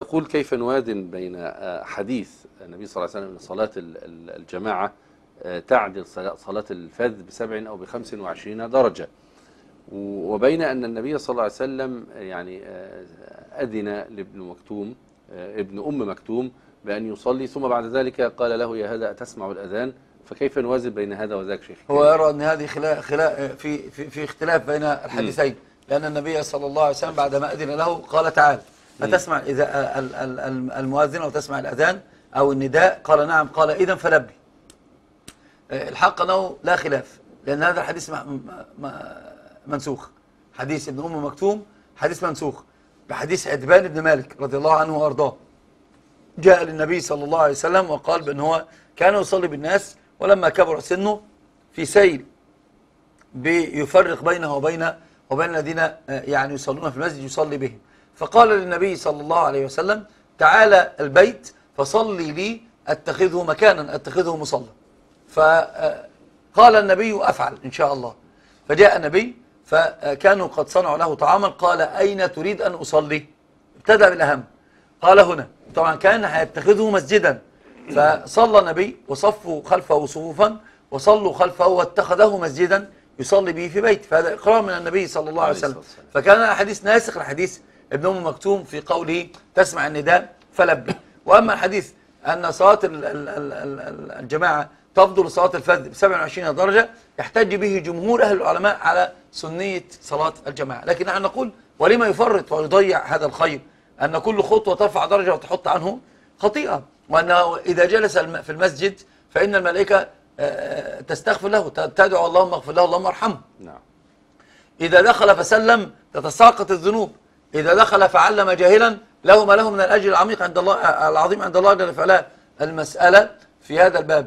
يقول كيف نوازن بين حديث النبي صلى الله عليه وسلم أن صلاة الجماعة تعدل صلاة الفذ ب7 أو ب25 درجة، وبين أن النبي صلى الله عليه وسلم يعني أذن لابن مكتوم ابن أم مكتوم بأن يصلي، ثم بعد ذلك قال له يا هذا أتسمع الأذان؟ فكيف نوازن بين هذا وذاك شيخ؟ هو يرى أن هذه في اختلاف بين الحديثين، لأن النبي صلى الله عليه وسلم بعدما أذن له قال تعال أتسمع إذا المؤذن أو تسمع الأذان أو النداء؟ قال نعم. قال إذن فلبي. الحق أنه لا خلاف، لأن هذا الحديث منسوخ. حديث ابن أم مكتوم حديث منسوخ بحديث عتبان بن مالك رضي الله عنه وأرضاه، جاء للنبي صلى الله عليه وسلم وقال بأن هو كان يصلي بالناس، ولما كبر سنه في سيل بيفرق بينه وبين الذين يعني يصلون في المسجد يصلي بهم، فقال للنبي صلى الله عليه وسلم تعالى البيت فصلي لي أتخذه مكانا أتخذه مصلى. فقال النبي أفعل إن شاء الله. فجاء النبي فكانوا قد صنعوا له طعاما، قال أين تريد أن أصلي؟ ابتدأ بالأهم، قال هنا. طبعا كان هيتخذه مسجدا، فصلى النبي وصفوا خلفه صفوفا وصلوا خلفه واتخذه مسجدا يصلي به في بيت، فهذا إقرار من النبي صلى الله عليه وسلم. فكان الحديث ناسخ الحديث ابن أم مكتوم في قوله تسمع النداء فلبي. وأما الحديث أن صلاة الجماعة تفضل صلاة الفذ ب27 درجة، يحتج به جمهور أهل العلماء على سنية صلاة الجماعة. لكن نحن نقول ولما يفرط ويضيع هذا الخير؟ أن كل خطوة ترفع درجة وتحط عنه خطيئة، وأنه إذا جلس في المسجد فإن الملائكة تستغفر له، تدعو اللهم اغفر له اللهم ارحمه. نعم. إذا دخل فسلم تتساقط الذنوب، إذا دخل فعلم جاهلا له ما له من الأجر العميق عند الله العظيم عند الله جل وعلا. المسألة في هذا الباب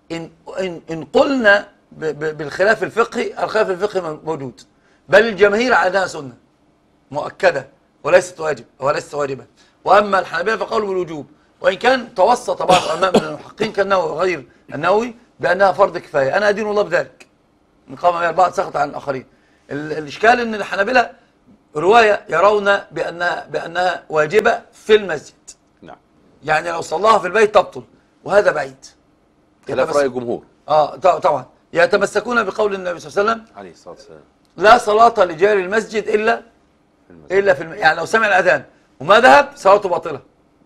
إن قلنا بالخلاف الفقهي، الخلاف الفقهي موجود، بل الجماهير على أنها سنة مؤكدة وليست واجبة. وأما الحنابلة فقالوا بالوجوب، وإن كان توسط بعض العلماء من المحققين كالنووي وغير النووي بأنها فرض كفاية. أنا أدين الله بذلك، من قام بها البعض سقط عن الآخرين. الإشكال أن الحنابلة رواية يرون بأنها واجبة في المسجد. نعم. يعني لو صلاها في البيت تبطل، وهذا بعيد. خلاف رأي الجمهور. طبعا يتمسكون بقول النبي صلى الله عليه وسلم عليه الصلاة والسلام لا صلاة لجار المسجد إلا في يعني لو سمع الأذان وما ذهب صلاته باطلة،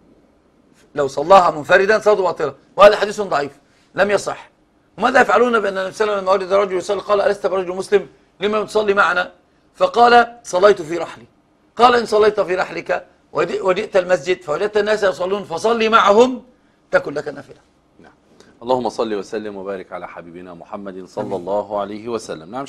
لو صلاها منفردا صلاته باطلة. وهذا حديث ضعيف لم يصح. وماذا يفعلون بأن النبي صلى الله عليه وسلم لما ولد رجل يصلي قال ألست برجل مسلم لما تصلي معنا؟ فقال صليت في رحلي. قال إن صليت في رحلك وجئت المسجد فوجدت الناس يصلون فصلي معهم تكن لك نافلة. نعم. اللهم صل وسلم وبارك على حبيبنا محمد صلى الله عليه وسلم. نعم.